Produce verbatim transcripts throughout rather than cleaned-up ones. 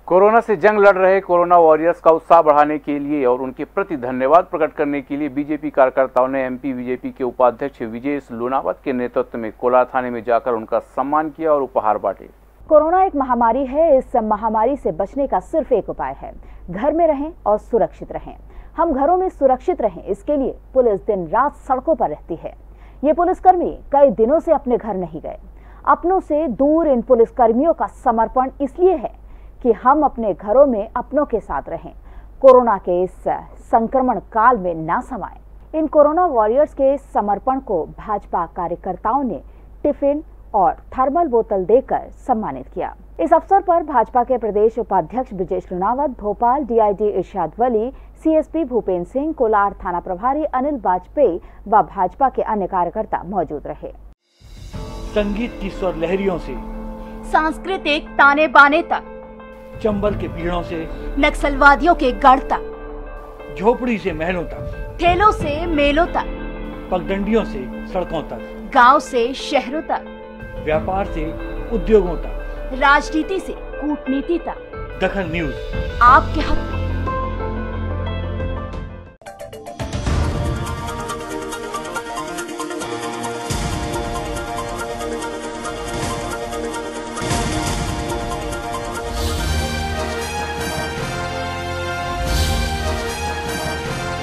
Corona से जंग लड़ रहे कोरोना वॉरियर्स का उत्साह बढ़ाने के लिए और उनके प्रति धन्यवाद प्रकट करने के लिए बीजेपी कार्यकर्ताओं ने एमपी बीजेपी के उपाध्यक्ष विजय लूनावत के नेतृत्व में कोलार थाने में जाकर उनका सम्मान किया और उपहार बांटे। कोरोना एक महामारी है। इस महामारी से बचने का सिर्फ एक उपाय है, घर में रहें और सुरक्षित रहें। हम घरों में सुरक्षित रहें, इसके लिए पुलिस दिन रात सड़कों पर रहती है। ये पुलिसकर्मी कई दिनों से अपने घर नहीं गए। अपनों से दूर इन पुलिसकर्मियों का समर्पण इसलिए है कि हम अपने घरों में अपनों के साथ रहें, कोरोना के इस संक्रमण काल में ना समाएं। इन कोरोना वॉरियर्स के समर्पण को भाजपा कार्यकर्ताओं ने टिफिन और थर्मल बोतल देकर सम्मानित किया। इस अवसर पर भाजपा के प्रदेश उपाध्यक्ष विजय लूनावत, भोपाल डीआईजी इरशाद वली, सीएसपी भूपेंद्र सिंह, कोलार थाना प्रभारी अनिल वाजपेयी व भाजपा के अन्य कार्यकर्ता मौजूद रहे। संगीत की स्वर लहरियों से सांस्कृतिक ताने बाने तक, चंबल के पीड़ों से नक्सलवादियों के गढ़ तक, झोपड़ी से महलों तक, ठेलों से मेलों तक, पगडंडियों से सड़कों तक, गांव से शहरों तक, व्यापार से उद्योगों तक, राजनीति से कूटनीति तक, दखल न्यूज आपके हक में।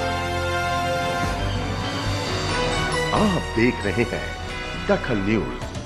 आप देख रहे हैं दखल न्यूज।